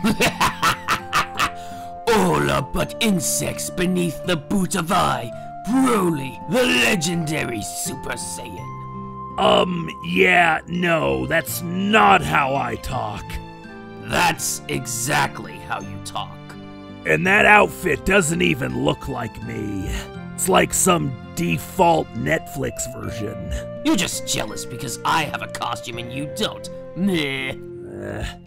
All are but insects beneath the boot of I, Broly, the legendary Super Saiyan. Yeah, no, that's not how I talk. That's exactly how you talk. And that outfit doesn't even look like me. It's like some default Netflix version. You're just jealous because I have a costume and you don't. Meh.